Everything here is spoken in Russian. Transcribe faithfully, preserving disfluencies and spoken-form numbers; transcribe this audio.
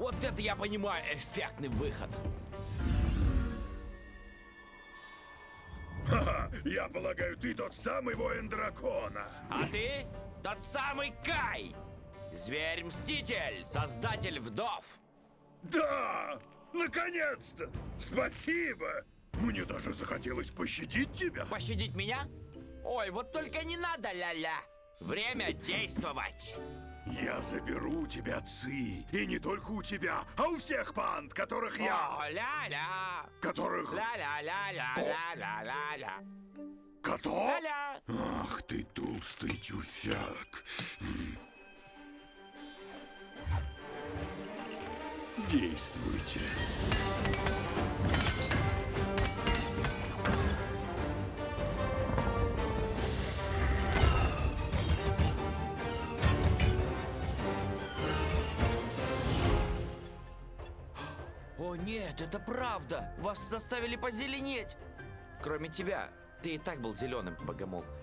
Вот это я понимаю эффектный выход. Ха-ха, я полагаю, ты тот самый воин дракона. А ты тот самый Кай, зверь-мститель, создатель вдов. Да! Наконец-то! Спасибо! Мне даже захотелось пощадить тебя. Пощадить меня? Ой, вот только не надо, ля-ля. Время действовать. Я заберу у тебя ци. И не только у тебя, а у всех банд, которых я... О, ля-ля. Которых... Ля-ля-ля-ля-ля-ля-ля. Кто? Ля-ля. Ах ты толстый тюфяк. Действуйте. О нет, это правда. Вас заставили позеленеть. Кроме тебя. Ты и так был зеленым, Богомол.